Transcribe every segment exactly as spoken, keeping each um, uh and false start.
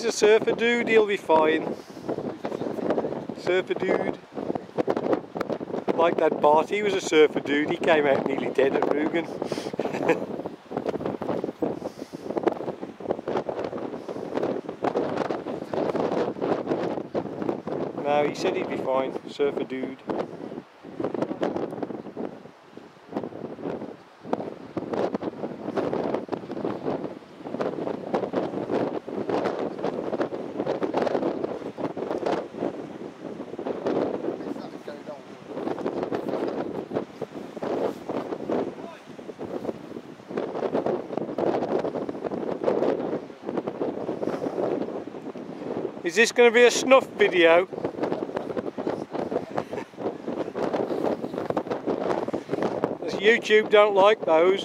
He's a surfer dude, he'll be fine. Surfer dude. Like that Bart, he was a surfer dude, he came out nearly dead at Rügen. No, he said he'd be fine, surfer dude. Is this going to be a snuff video? As YouTube don't like those.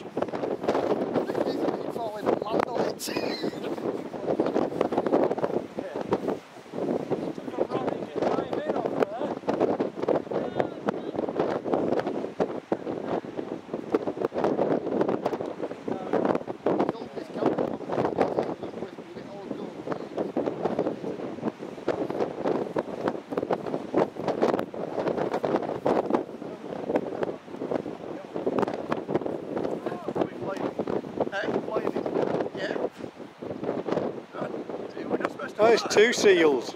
Oh, there's two seals.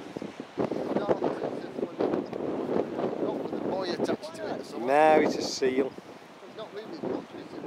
No, it's a seal.